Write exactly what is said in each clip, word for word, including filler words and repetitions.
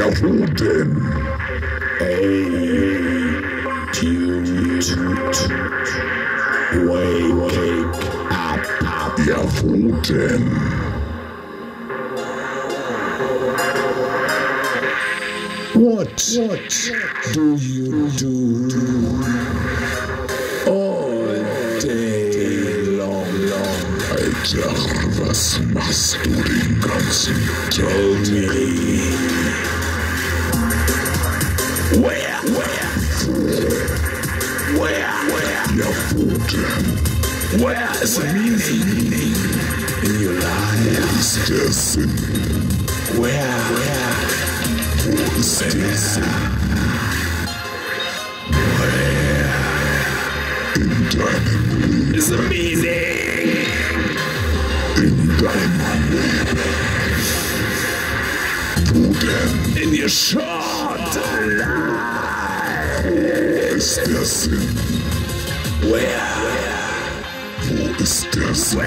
wo denn? Hey, Dude, wake up, up. Ja, wo denn? What, what do you do all day long, long? Alter, was machst du den ganzen Tag? Tell me. Where, where, where, where? Ja, wo denn? Where is the meaning in your life? Wo ist der Sinn? Where, where? Wo ist der Sinn? Where? In deinem Leben. Is the meaning? In deinem Leben. Wo denn? In your short life. Wo ist der Sinn? Where? Wo ist der Sinn?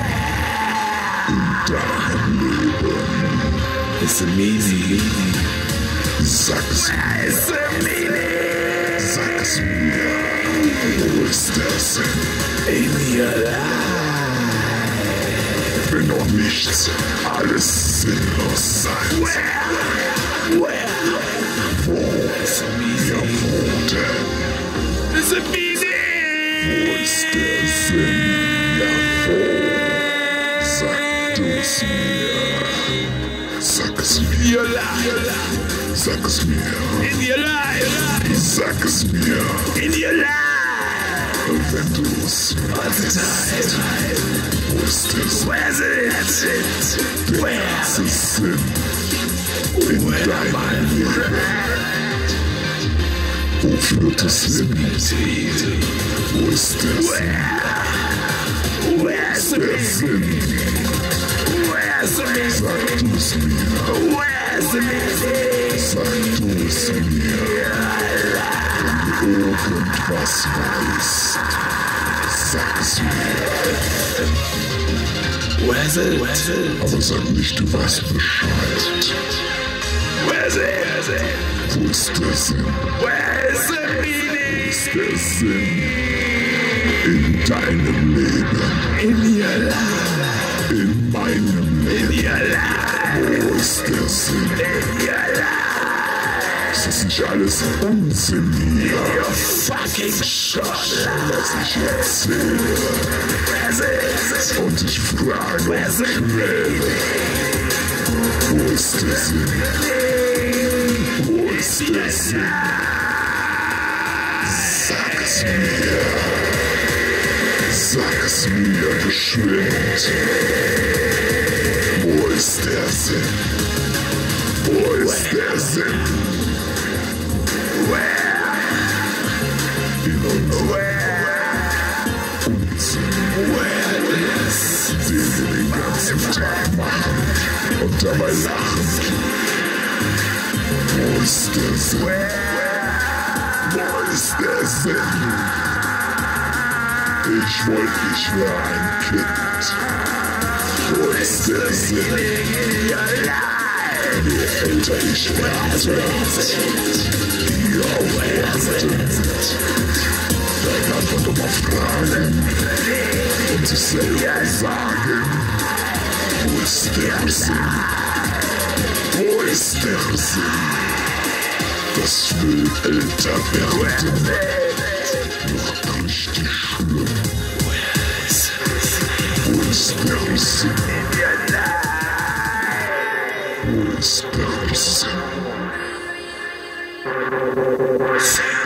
In deinem Leben. Is the meaning? Sag's mir. Is the meaning? Sag's mir. Wo ist der Sinn? In your life. Wenn noch nichts alles sinnlos sein. Where? Where? Wo? Is the meaning? Ja, wo denn? Is the meaning? Wo ist der Sinn? Ja, wo? Sag du's mir. Sag es mir. Your life. Sag es mir. In your life. Sag es mir. In your life. Wenn du's weißt. Wo ist der Sinn? Where's it? Der ganze Sinn. In deinem Leben. Wo führt es hin? Wo ist der Sinn? Where's der Sinn? Sag du es mir. Sag du es mir. Wenn du irgendwas weißt, sag es mir. Where's it? Where's it? Aber sag nicht, du weißt Bescheid. Where's it? Wo ist der Sinn? Where's the meaning? Wo ist der Sinn? In deinem Leben. In your life. In meinem Leben. In your life. Wo ist der Sinn? In your life. Ist das nicht alles Unsinn hier? In your fucking shot. Was ich erzähle. Where's it? Und ich frage. Where's the meaning? Wo ist der Sinn? Wo ist der Sinn? Sag es mir. Sag es mir geschwind. Wo ist der Sinn? Wo ist der Sinn? Where? In unserem Unsinn. Where is? Den wir den ganzen Tag machen und dabei lachen. Wo ist der Sinn? Wo ist der Sinn? Ich wollte, ich wäre ein Kind. Wo ist der Sinn? Je älter ich werde, je aufregender deine Antwort immer fragen und sich selber sagen, wo ist der Sinn? Wo ist der Sinn? Das will älter werden. Noch richtig schlimm. Wo ist der Sinn? Wo ist der Sinn?